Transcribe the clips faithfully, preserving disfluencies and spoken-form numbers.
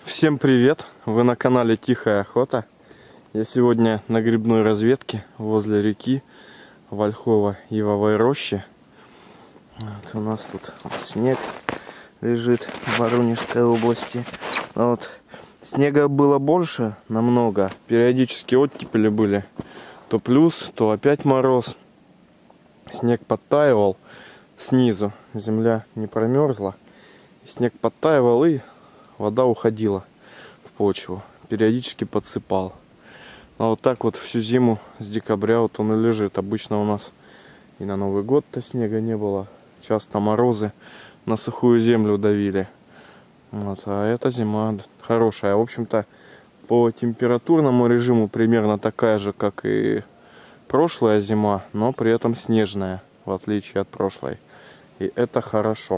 Всем привет! Вы на канале Тихая Охота. Я сегодня на грибной разведке возле реки в Ольхово-Ивовой роще. Вот у нас тут снег лежит в Воронежской области. А вот снега было больше намного. Периодически оттепели были. То плюс, то опять мороз. Снег подтаивал снизу. Земля не промерзла. Снег подтаивал, и вода уходила в почву. Периодически подсыпал. А вот так вот всю зиму с декабря вот он и лежит. Обычно у нас и на Новый год-то снега не было. Часто морозы на сухую землю давили. Вот. А эта зима хорошая. В общем-то, по температурному режиму примерно такая же, как и прошлая зима, но при этом снежная, в отличие от прошлой. И это хорошо.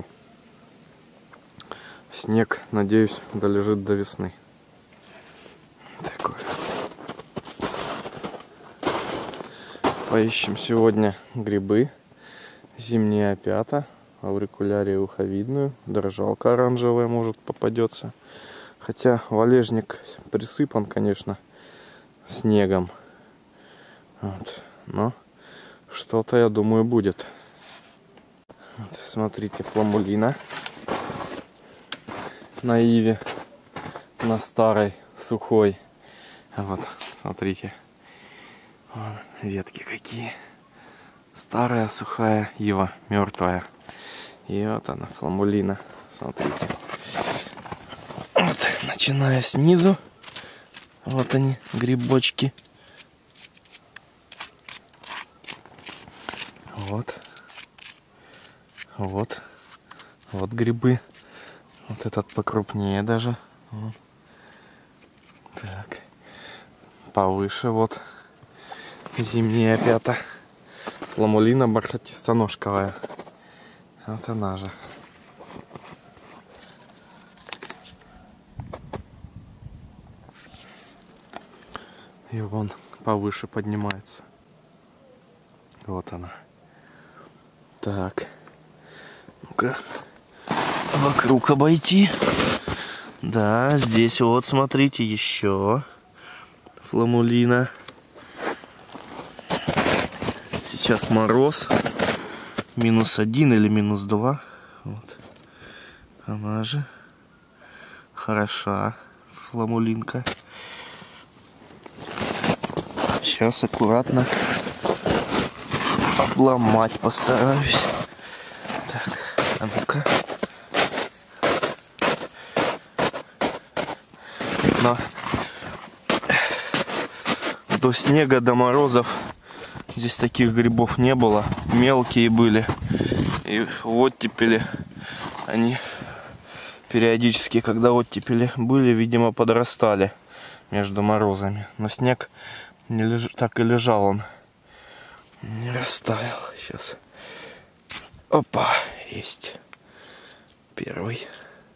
Снег, надеюсь, долежит до весны. Такой. Поищем сегодня грибы. Зимние опята, аурикулярию уховидную, дрожалка оранжевая может попадется. Хотя валежник присыпан, конечно, снегом. Вот. Но что-то, я думаю, будет. Вот, смотрите, фламулина на иве, на старой, сухой. Вот, смотрите. Вон, ветки какие. Старая, сухая ива, мертвая. И вот она, фламулина. Смотрите. Вот, начиная снизу. Вот они, грибочки. Вот. Вот. Вот грибы. Вот этот покрупнее даже. Вот. Так. Повыше вот. Зимние опята. Фламулина бархатистоножковая. Вот она же. И вон повыше поднимается. Вот она. Так. Ну-ка. Вокруг обойти. Да, здесь вот, смотрите, еще фламулина. Сейчас мороз. Минус один или минус два. Вот. Она же хороша, фламулинка. Сейчас аккуратно обломать постараюсь. Так, а ну-ка. Но до снега, до морозов здесь таких грибов не было. Мелкие были. И оттепели они периодически, когда оттепели были, видимо, подрастали между морозами. Но снег не леж... так и лежал, он не растаял. Сейчас. Опа, есть первый.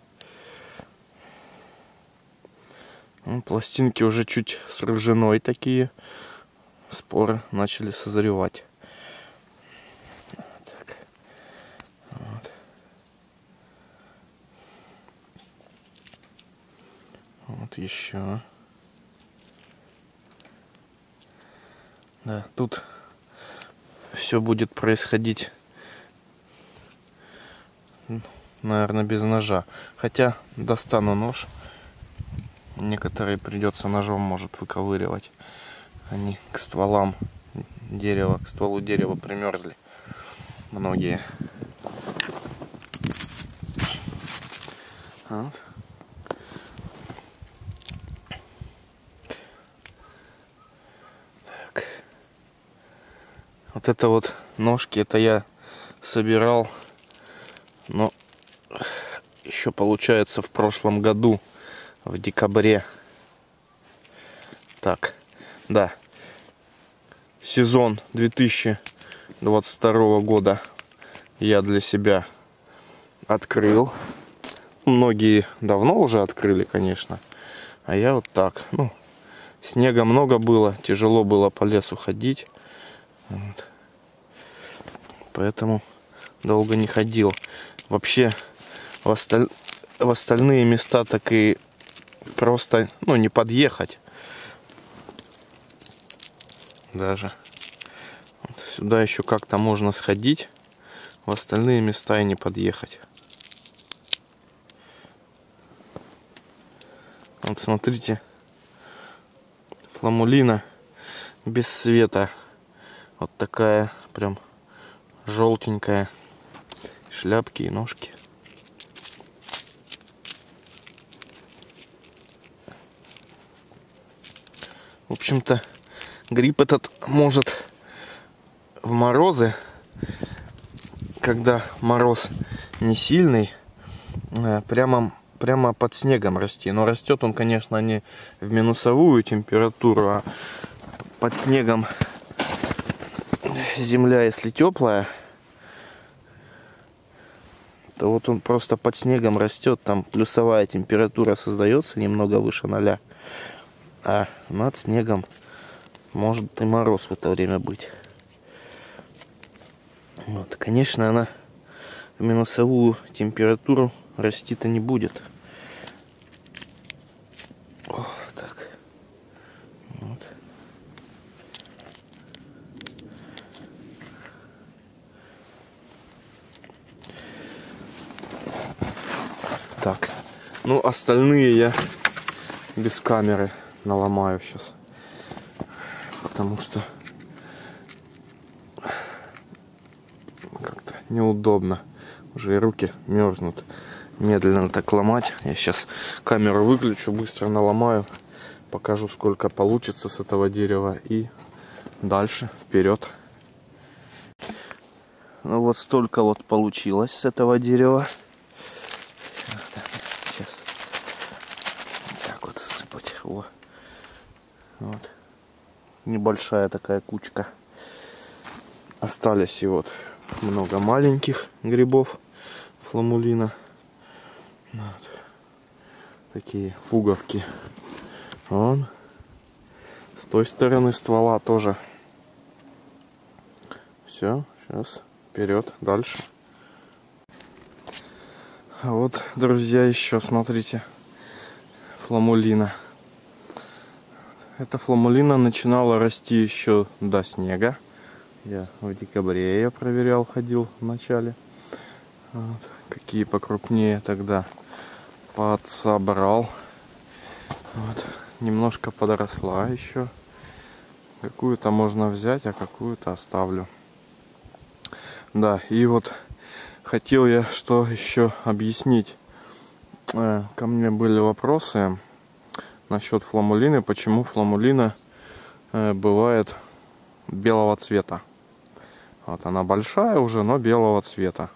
Пластинки уже чуть с рыжиной такие. Споры начали созревать. Так. Вот. Вот еще. Да, тут все будет происходить, наверное, без ножа. Хотя достану нож. Некоторые придется ножом, может, выковыривать. Они к стволам дерева, к стволу дерева примерзли. Многие. Вот. Так. Вот это вот ножки, это я собирал, но еще получается в прошлом году. В декабре. Так, да. Сезон две тысячи двадцать второго года я для себя открыл. Многие давно уже открыли, конечно. А я вот так. Ну, снега много было, тяжело было по лесу ходить. Вот. Поэтому долго не ходил. Вообще в, осталь... в остальные места так и просто, ну, не подъехать. Даже. Вот сюда еще как-то можно сходить. В остальные места и не подъехать. Вот смотрите. Фламулина без света. Вот такая прям желтенькая. Шляпки и ножки. В общем-то, гриб этот может в морозы, когда мороз не сильный, прямо, прямо под снегом расти. Но растет он, конечно, не в минусовую температуру, а под снегом земля, если теплая, то вот он просто под снегом растет. Там плюсовая температура создается немного выше ноля. А над снегом может и мороз в это время быть. Вот, конечно, она в минусовую температуру расти-то не будет. О, так. Вот. Так. Ну, остальные я без камеры наломаю сейчас. Потому что как-то неудобно. Уже и руки мерзнут. Медленно так ломать. Я сейчас камеру выключу, быстро наломаю. Покажу, сколько получится с этого дерева. И дальше вперед. Ну вот столько вот получилось с этого дерева. Сейчас так вот сыпать. О. Вот. Небольшая такая кучка. Остались и вот много маленьких грибов фламулина. Вот. Такие пуговки. Вон. С той стороны ствола тоже. Все, сейчас вперед, дальше. А вот, друзья, еще смотрите. Фламулина. Эта фламулина начинала расти еще до снега. Я в декабре ее проверял, ходил в начале. Вот. Какие покрупнее тогда подсобрал. Вот. Немножко подросла еще. Какую-то можно взять, а какую-то оставлю. Да, и вот хотел я что еще объяснить. Ко мне были вопросы насчет фламулины, почему фламулина э, бывает белого цвета. Вот она большая уже, но белого цвета.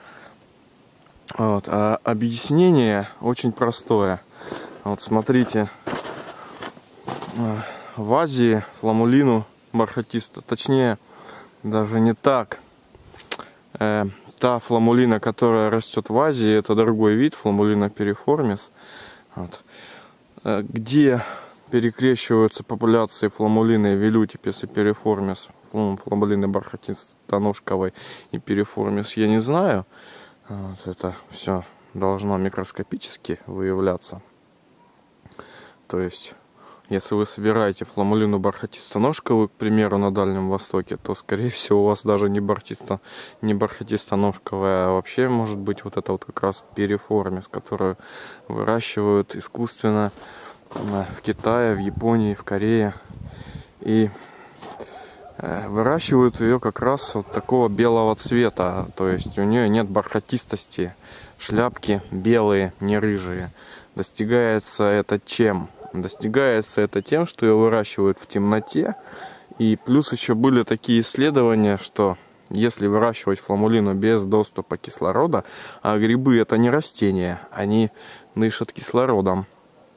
Вот, а объяснение очень простое. Вот смотрите, э, в Азии фламулину бархатисто, точнее даже не так. Э, та фламулина, которая растет в Азии, это другой вид, фламулина переформис. Вот. Где перекрещиваются популяции фламулины велютипис и переформис, фламулины бархатисто-ножковой и переформис, я не знаю. Вот это все должно микроскопически выявляться. То есть, если вы собираете фламулину бархатисто-ножковую, к примеру, на Дальнем Востоке, то, скорее всего, у вас даже не бархатисто, не бархатисто-ножковая, а вообще может быть вот это вот как раз переформис, которую выращивают искусственно в Китае, в Японии, в Корее. И выращивают ее как раз вот такого белого цвета. То есть у нее нет бархатистости. Шляпки белые, не рыжие. Достигается это чем? Достигается это тем, что ее выращивают в темноте. И плюс еще были такие исследования, что если выращивать фламулину без доступа кислорода, а грибы это не растения, они дышат кислородом,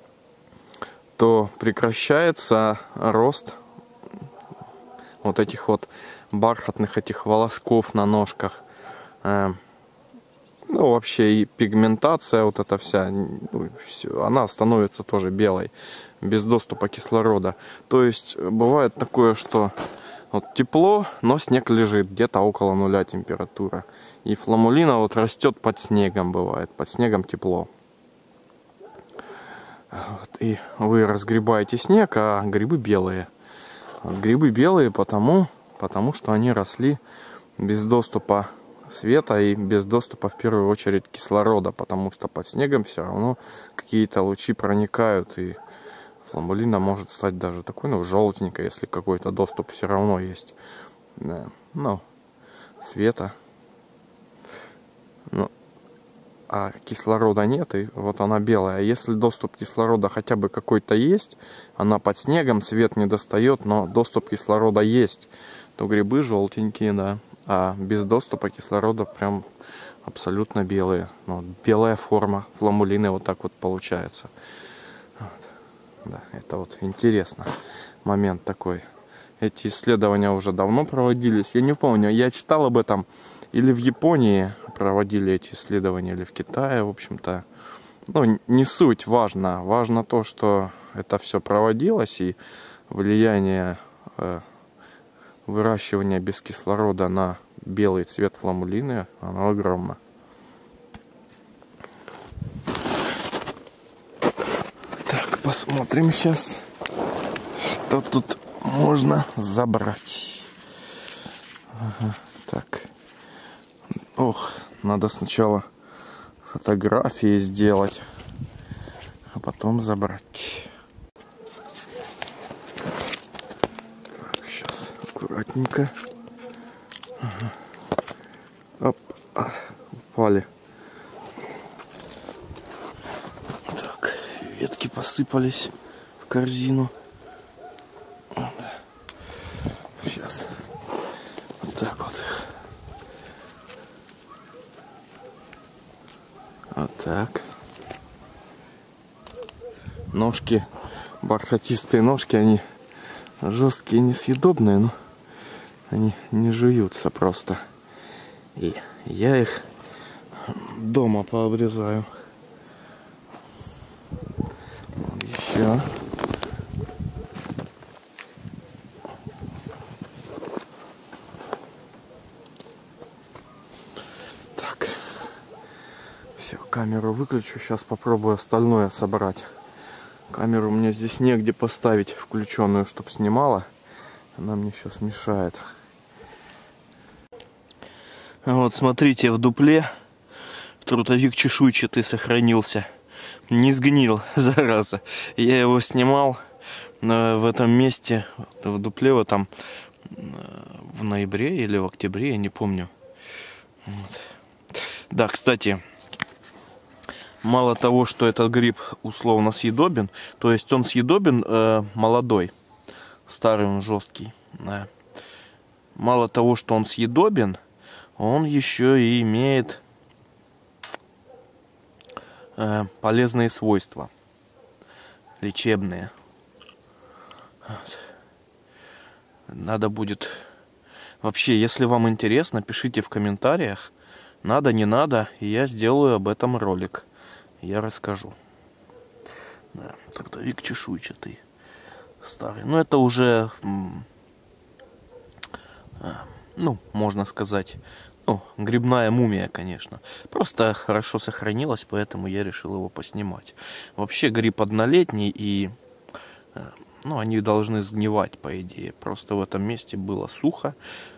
то прекращается рост вот этих вот бархатных этих волосков на ножках. Ну, вообще и пигментация вот эта вся, ну, все, она становится тоже белой, без доступа кислорода. То есть бывает такое, что вот тепло, но снег лежит, где-то около нуля температура. И фламулина вот растет под снегом, бывает, под снегом тепло. Вот, и вы разгребаете снег, а грибы белые. Грибы белые потому, потому что они росли без доступа света и без доступа в первую очередь кислорода, потому что под снегом все равно какие-то лучи проникают, и фламулина может стать даже такой, ну, желтенькой, если какой-то доступ все равно есть. Да. Ну, света. Ну, а кислорода нет, и вот она белая. Если доступ кислорода хотя бы какой-то есть, она под снегом, свет не достает, но доступ кислорода есть, то грибы желтенькие, да. А без доступа кислорода прям абсолютно белые. Ну, белая форма фламулины вот так вот получается. Вот. Да, это вот интересно. Момент такой. Эти исследования уже давно проводились. Я не помню, я читал об этом. Или в Японии проводили эти исследования, или в Китае, в общем-то. Ну, не суть важно. Важно то, что это все проводилось, и влияние э, выращивания без кислорода на белый цвет фламулины, оно огромно. Так, посмотрим сейчас, что тут можно забрать. Ага, так. Ох, надо сначала фотографии сделать, а потом забрать. Так, сейчас аккуратненько. Ага. Оп, а, упали. Так, ветки посыпались в корзину. Сейчас вот так вот их. Вот так. Ножки, бархатистые ножки, они жесткие, несъедобные, но они не жуются просто. И я их дома пообрезаю. Вот еще. Так. Все, камеру выключу. Сейчас попробую остальное собрать. Камеру мне здесь негде поставить включенную, чтобы снимала. Она мне сейчас мешает. Вот смотрите, в дупле трутовик чешуйчатый сохранился. Не сгнил, зараза. Я его снимал в этом месте, в дупле, в этом, в ноябре или в октябре, я не помню. Вот. Да, кстати, мало того, что этот гриб условно съедобен, то есть он съедобен э, молодой, старый он жесткий. Да. Мало того, что он съедобен, он еще и имеет э, полезные свойства, лечебные. Вот. Надо будет... Вообще, если вам интересно, пишите в комментариях, надо, не надо, и я сделаю об этом ролик. Я расскажу. Да, трутовик чешуйчатый, старый. Ну, это уже, ну, можно сказать, ну, грибная мумия, конечно. Просто хорошо сохранилась, поэтому я решил его поснимать. Вообще гриб однолетний, и, ну, они должны сгнивать, по идее. Просто в этом месте было сухо.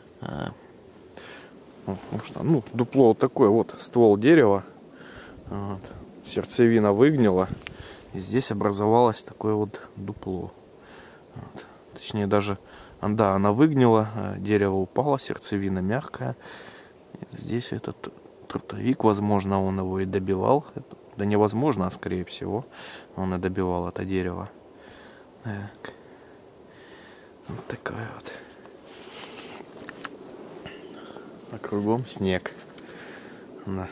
Потому что, ну, дупло вот такое, вот ствол дерева. Вот. Сердцевина выгнила. И здесь образовалось такое вот дупло. Вот. Точнее, даже, да, она выгнила, дерево упало, сердцевина мягкая. И здесь этот трутовик, возможно, он его и добивал. Да невозможно, а скорее всего, он и добивал это дерево. Так. Вот такое вот. А кругом снег. Да.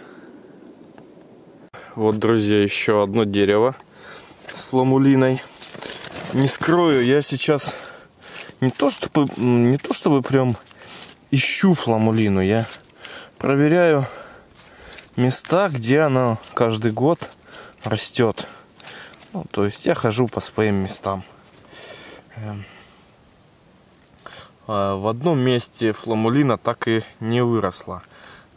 Вот, друзья, еще одно дерево с фламулиной. Не скрою, я сейчас не то чтобы не то чтобы прям ищу фламулину, я проверяю места, где она каждый год растет. Ну, то есть я хожу по своим местам. В одном месте фламулина так и не выросла,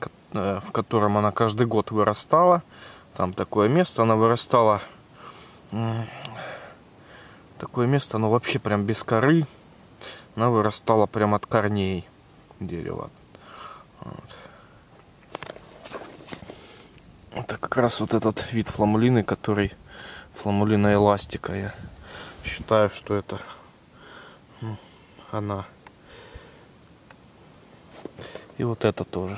в котором она каждый год вырастала. Там такое место, она вырастала Такое место, оно вообще прям без коры. Она вырастала прям от корней дерева. Вот. Это как раз вот этот вид фламулины, который фламулина эластика. Я считаю, что это ну, она. И вот это тоже.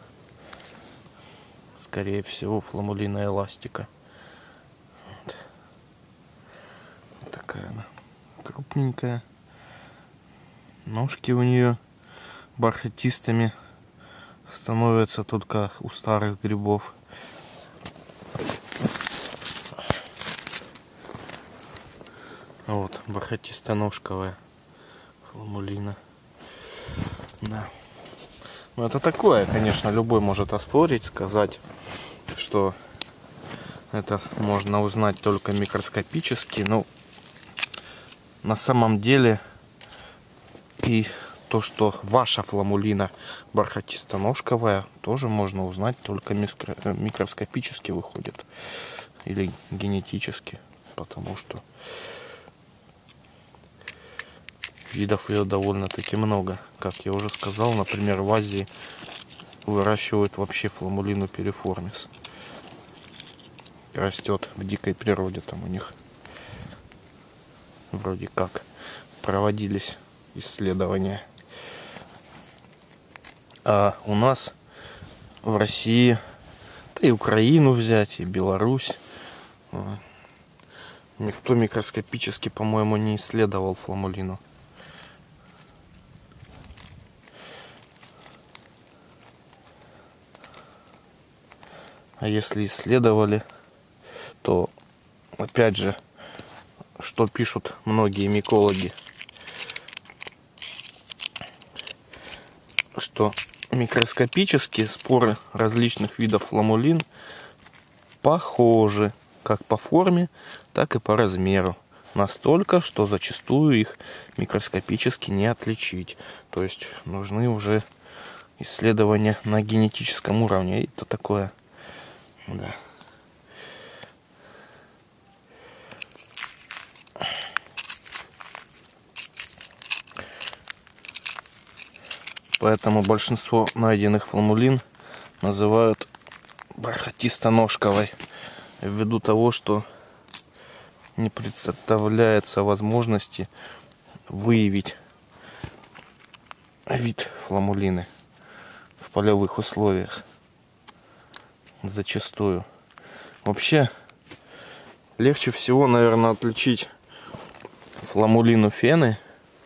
Скорее всего, фламулина эластика. Вот. Вот такая она. Крупненькая. Ножки у нее бархатистыми становятся только у старых грибов. Вот, бархатисто-ножковая фламулина. Да. Ну, это такое, конечно, любой может оспорить, сказать, что это можно узнать только микроскопически. Но на самом деле и то, что ваша фламулина бархатисто-ножковая, тоже можно узнать только микроскопически выходит. Или генетически. Потому что видов ее довольно-таки много. Как я уже сказал, например, в Азии выращивают вообще фламулину пириформис. Растет в дикой природе, там у них вроде как проводились исследования. А у нас в России, да и Украину взять, и Беларусь, никто микроскопически, по-моему, не исследовал фламулину. А если исследовали, то, опять же, что пишут многие микологи, что микроскопически споры различных видов фламулин похожи как по форме, так и по размеру. Настолько, что зачастую их микроскопически не отличить. То есть нужны уже исследования на генетическом уровне. И это такое, да. Поэтому большинство найденных фламулин называют бархатисто-ножковой, ввиду того, что не представляется возможности выявить вид фламулины в полевых условиях. Зачастую. Вообще, легче всего, наверное, отличить фламулину фены,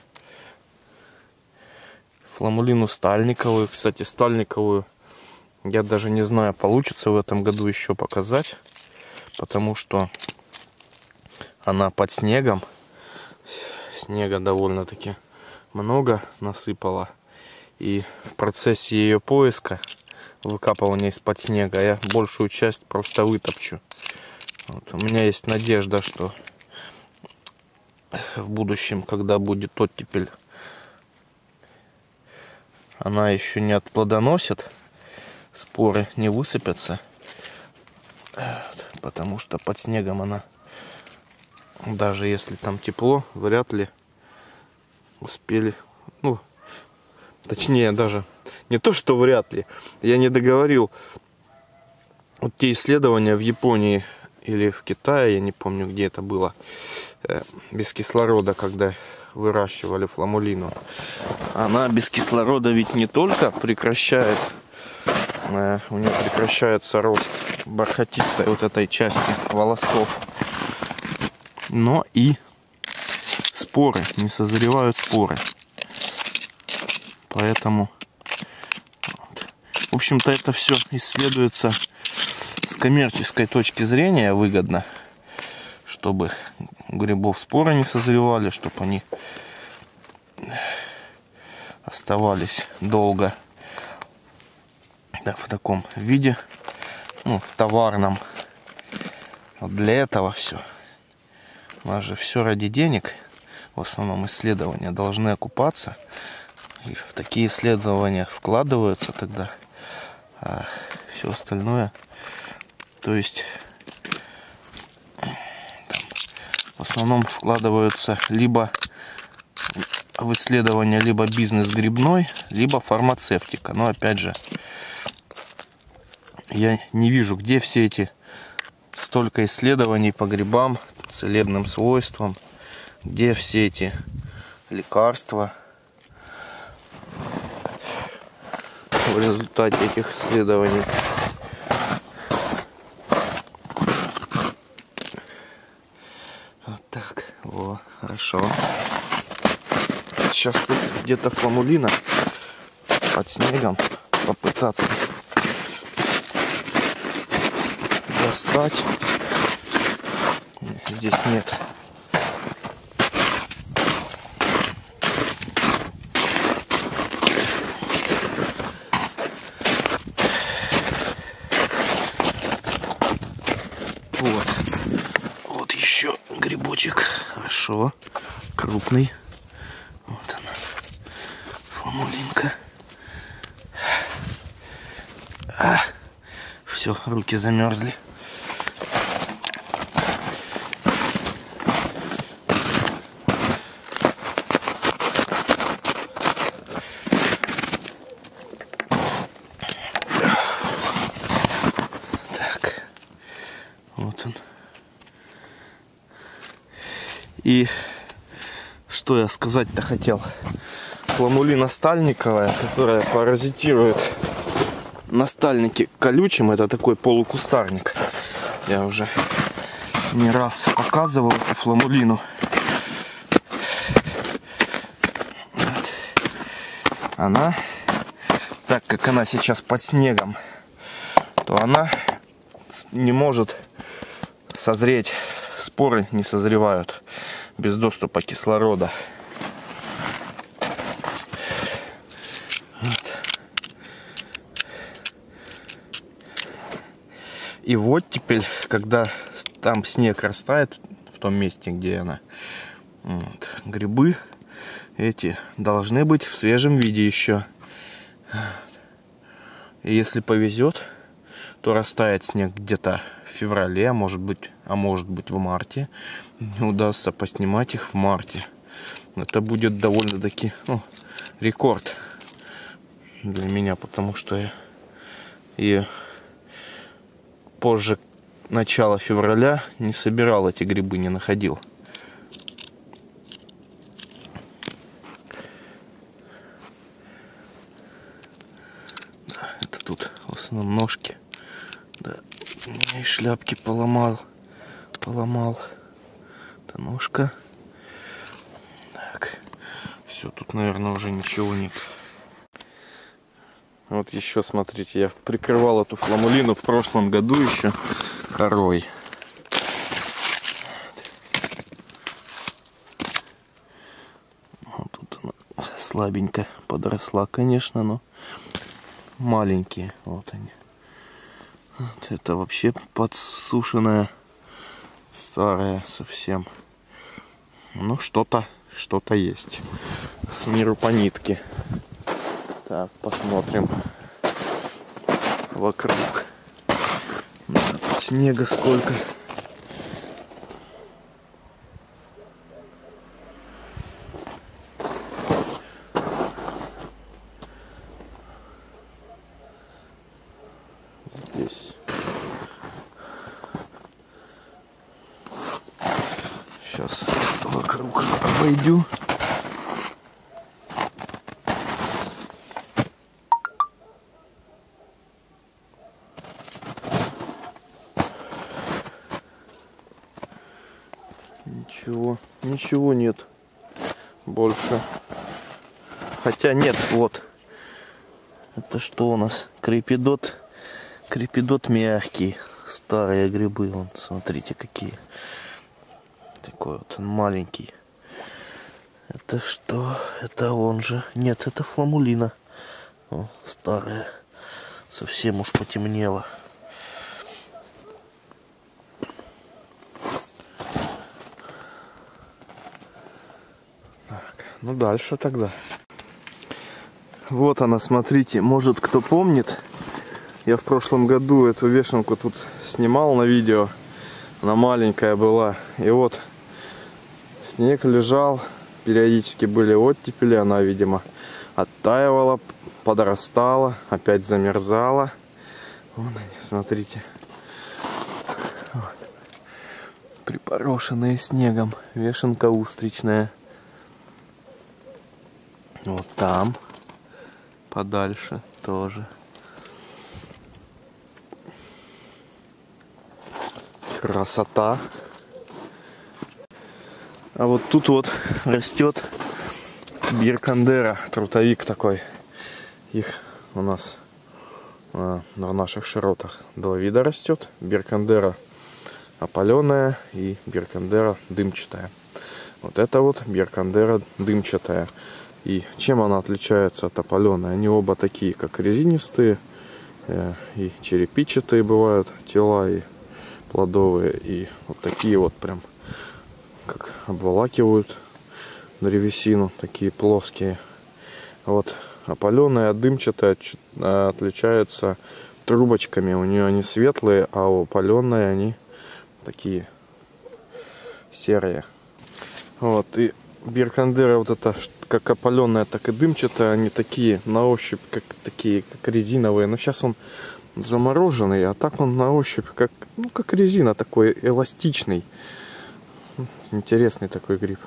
фламулину стальниковую. Кстати, стальниковую я даже не знаю, получится в этом году еще показать, потому что она под снегом. Снега довольно-таки много насыпала. И в процессе ее поиска, выкапывания из-под снега, я большую часть просто вытопчу. Вот. У меня есть надежда, что в будущем, когда будет оттепель, она еще не отплодоносит, споры не высыпятся, потому что под снегом она, даже если там тепло, вряд ли успели, ну, точнее даже не то, что вряд ли, я не договорил. Вот те исследования в Японии или в Китае, я не помню, где это было, без кислорода, когда выращивали фламулину. Она без кислорода ведь не только прекращает, э, у нее прекращается рост бархатистой вот этой части волосков, но и споры, не созревают споры. Поэтому, вот. В общем-то, это все исследуется с коммерческой точки зрения выгодно, чтобы у грибов споры не созревали, чтобы они оставались долго, да, в таком виде, ну, товарном. Вот для этого все. У нас же все ради денег. В основном исследования должны окупаться. И в такие исследования вкладываются тогда. А все остальное, то есть там, в основном вкладываются либо в исследование, либо бизнес грибной, либо фармацевтика. Но опять же, я не вижу, где все эти столько исследований по грибам, целебным свойствам, где все эти лекарства в результате этих исследований. Вот так, о, хорошо. Сейчас тут где-то фламулина под снегом попытаться достать. Здесь нет. Вот. Вот еще грибочек. Хорошо. Крупный. Вот она. Фламулинка. А, все, руки замерзли. Так. Вот он. И что я сказать-то хотел? Фламулина стальниковая, которая паразитирует на стальнике колючем. Это такой полукустарник. Я уже не раз показывал эту фламулину. Вот. Она, так как она сейчас под снегом, то она не может созреть. Споры не созревают без доступа кислорода. Вот. И вот теперь, когда там снег растает, в том месте, где она, вот, грибы эти должны быть в свежем виде еще. И если повезет, то растает снег где-то в феврале, а может быть, а может быть в марте. Не удастся поснимать их в марте. Это будет довольно-таки, ну, рекорд для меня, потому что я и позже начала февраля не собирал эти грибы, не находил. Да, это тут в основном ножки. Да, и шляпки поломал, поломал. Это ножка. Так, все, тут, наверное, уже ничего нет. Вот еще, смотрите, я прикрывал эту фламулину в прошлом году еще корой. Вот тут она слабенько подросла, конечно, но маленькие. Вот они. Вот это вообще подсушенная, старая совсем. Ну, что-то, что-то есть. С миру по нитке. Так, посмотрим вокруг. Да, тут снега сколько. Здесь. Сейчас вокруг обойду. Ничего, ничего нет больше. Хотя нет, вот. Это что у нас? Крепидот. Крепидот мягкий. Старые грибы. Вон, смотрите, какие. Такой вот он маленький. Это что? Это он же. Нет, это фламулина. О, старая. Совсем уж потемнело. Ну, дальше тогда. Вот она, смотрите. Может, кто помнит, я в прошлом году эту вешенку тут снимал на видео. Она маленькая была. И вот Снег лежал, периодически были оттепели, она, видимо, оттаивала, подрастала, опять замерзала. Вон они, смотрите. Вот. Припорошенные снегом, вешенка устричная. Вот там, подальше тоже. Красота. А вот тут вот растет биркандера, трутовик такой. Их у нас а, на наших широтах два вида растет. Биркандера опаленная и биркандера дымчатая. Вот это вот биркандера дымчатая. И чем она отличается от опаленной? Они оба такие, как резинистые, э, и черепичатые бывают тела, и плодовые, и вот такие вот прям, как обволакивают древесину, такие плоские. Вот опаленная от дымчатая отличается трубочками. У нее они светлые, а у опаленной они такие серые. Вот, и биркандера вот это, как опаленная, так и дымчатая, они такие на ощупь, как такие, как резиновые. Но сейчас он замороженный, а так он на ощупь, как, ну, как резина, такой эластичный. Интересный такой гриб.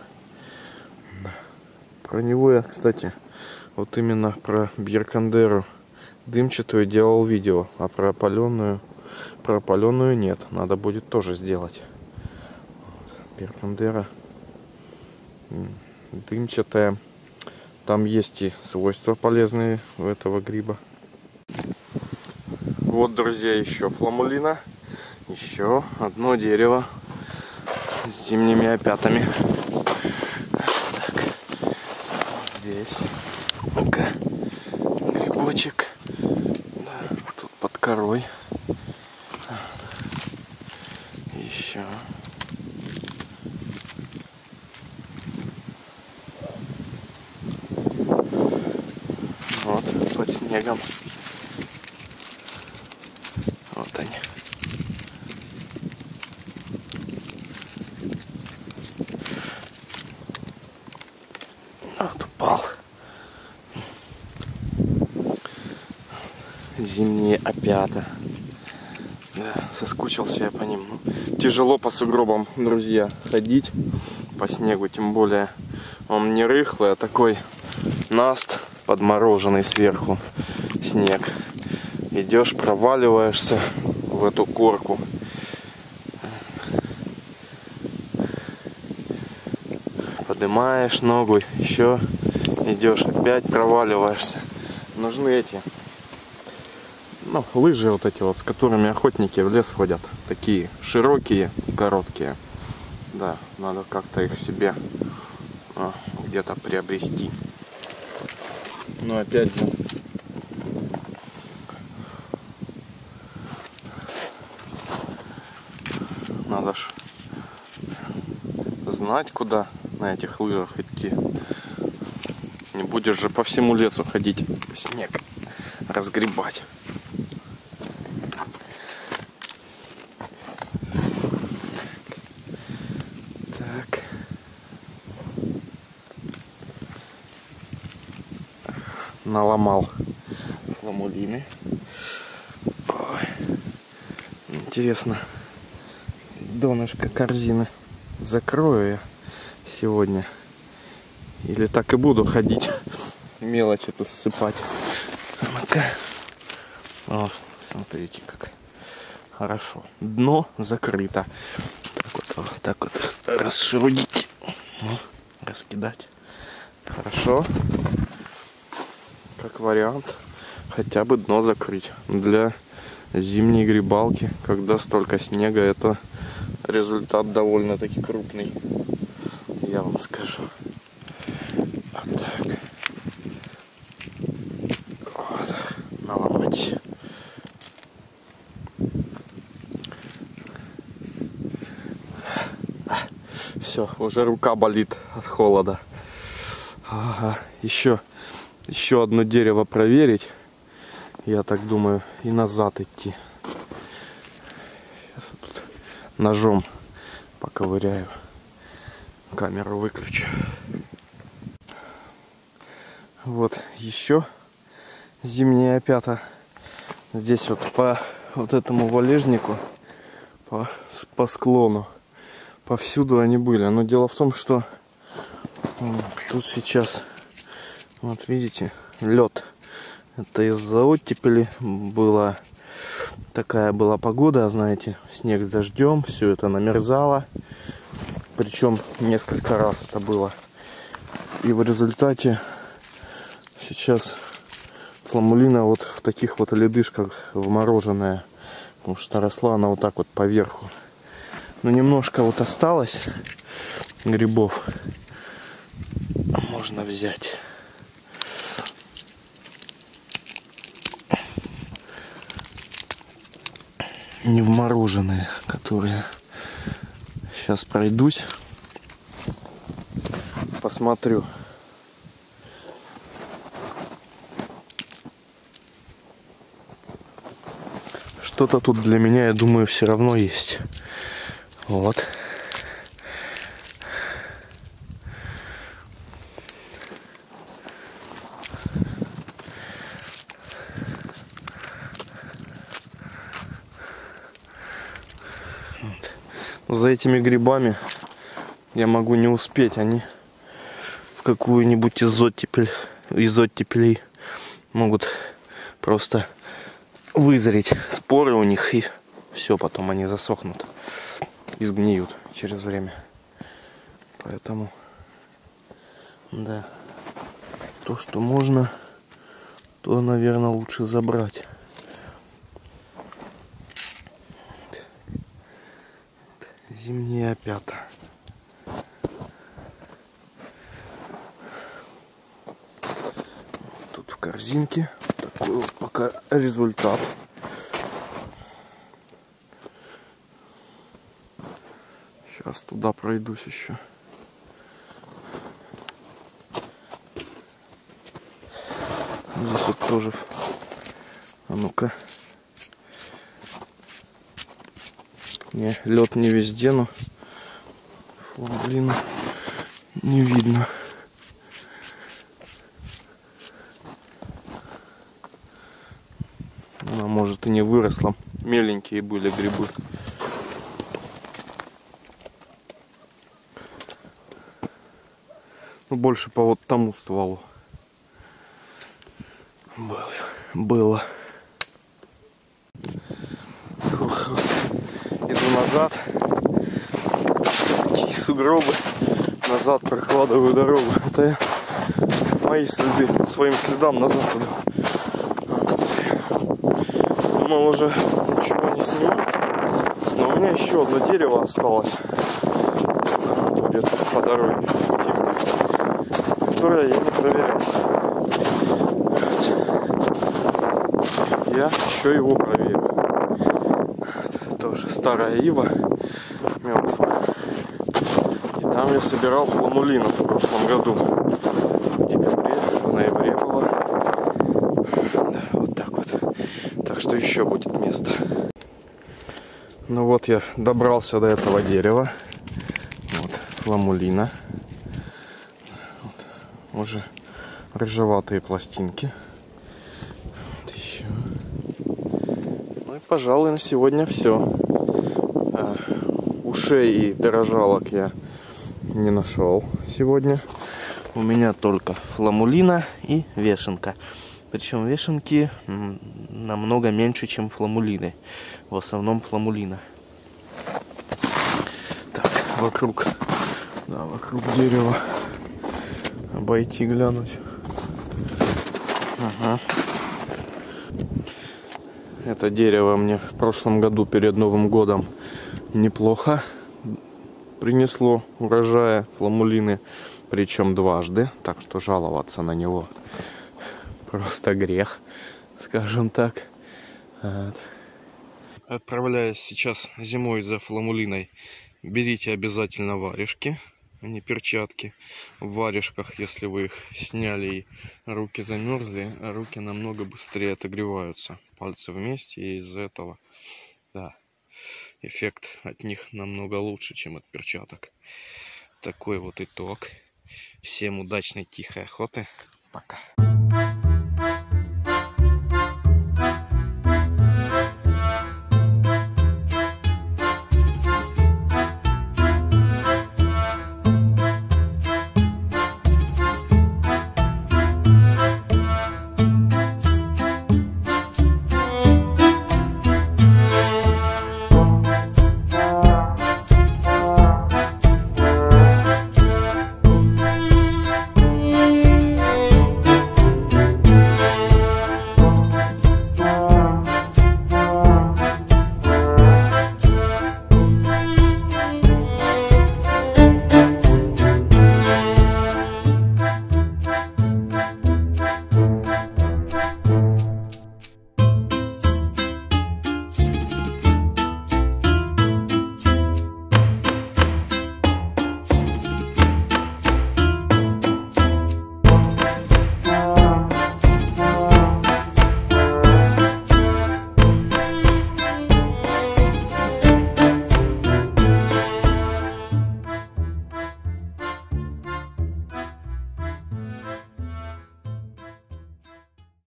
Про него я, кстати, вот именно про биркандеру дымчатую делал видео, а про опаленную, про опаленную нет. Надо будет тоже сделать. Биркандера дымчатая. Там есть и свойства полезные у этого гриба. Вот, друзья, еще фламулина. Еще одно дерево с зимними опятами. Так. Здесь. Ну-ка. Грибочек. Да, тут под корой. Еще. Вот, под снегом. Вот они. Вот упал. Зимние опята. Да, соскучился я по ним. Тяжело по сугробам, друзья, ходить по снегу, тем более он не рыхлый, а такой наст подмороженный сверху снег. Идешь, проваливаешься в эту корку. Поднимаешь ногу, еще идешь, опять проваливаешься. Нужны эти, ну, лыжи вот эти вот, с которыми охотники в лес ходят. Такие широкие и короткие. Да, надо как-то их себе а, где-то приобрести. Но опять же, надо ж знать, куда на этих лыжах идти. Не будешь же по всему лесу ходить, снег разгребать. Так. Наломал фламулины. Ой. Интересно, донышко корзины закрою я сегодня или так и буду ходить мелочь эту ссыпать. Ну-ка. О, смотрите, как хорошо. Дно закрыто. Так вот, вот так вот расширудить, раскидать. Хорошо. Как вариант, хотя бы дно закрыть. Для зимней грибалки, когда столько снега, это результат довольно-таки крупный, я вам скажу. Вот так. Вот. Наломать. Все, уже рука болит от холода. Ага. Еще, еще одно дерево проверить. Я так думаю, и назад идти. Сейчас я тут ножом поковыряю. камеру выключу. Вот еще зимняя опята. Здесь вот по вот этому валежнику, по, по склону, повсюду они были. Но дело в том, что тут сейчас, вот видите, лед. Это из-за оттепели была такая была погода, знаете, снег с дождем, все это намерзало. Причем несколько раз это было. И в результате сейчас фламулина вот в таких вот ледышках вмороженная. Потому что росла она вот так вот поверху. Но немножко вот осталось грибов. Можно взять. Не вмороженные, которые... Сейчас пройдусь, посмотрю. Что-то тут для меня, я думаю, все равно есть. Вот. За этими грибами я могу не успеть. Они в какую-нибудь из оттепель, из оттепелей могут просто вызреть споры у них, и все, потом они засохнут и сгниют через время. Поэтому, да, то, что можно, то, наверное, лучше забрать. Зимние опята. Тут в корзинке такой вот пока результат. Сейчас туда пройдусь еще. Здесь вот тоже. А ну-ка. Не, лед не везде, но фламулину не видно. Она, может, и не выросла. Меленькие были грибы. Ну, больше по вот тому стволу. Было. Было. Фух. Иду назад. Такие сугробы. Назад прокладываю дорогу. Это я мои следы. Своим следам назад иду. Думал уже ничего не снимать. Но у меня еще одно дерево осталось. Где-то по дороге. Которое я не проверял. Я еще его проверю. Тоже старая ива, мертвая. И там я собирал фламулину в прошлом году. В декабре, в ноябре было. Да, вот так вот. Так что еще будет место. Ну вот я добрался до этого дерева. Вот фламулина. Вот. Уже рыжеватые пластинки. Вот еще. Ну и, пожалуй, на сегодня все. А, ушей и дорожалок я не нашел сегодня. У меня только фламулина и вешенка. Причем вешенки намного меньше, чем фламулины. В основном фламулина. Так, вокруг, да, вокруг дерева обойти, глянуть. Ага. Это дерево мне в прошлом году перед Новым годом неплохо принесло урожая фламулины, причем дважды, так что жаловаться на него просто грех, скажем так. Вот. Отправляясь сейчас зимой за фламулиной, берите обязательно варежки, а не перчатки. В варежках, если вы их сняли и руки замерзли, руки намного быстрее отогреваются. Пальцы вместе, и из-за этого, да, эффект от них намного лучше, чем от перчаток. такой вот итог. Всем удачной тихой охоты. Пока.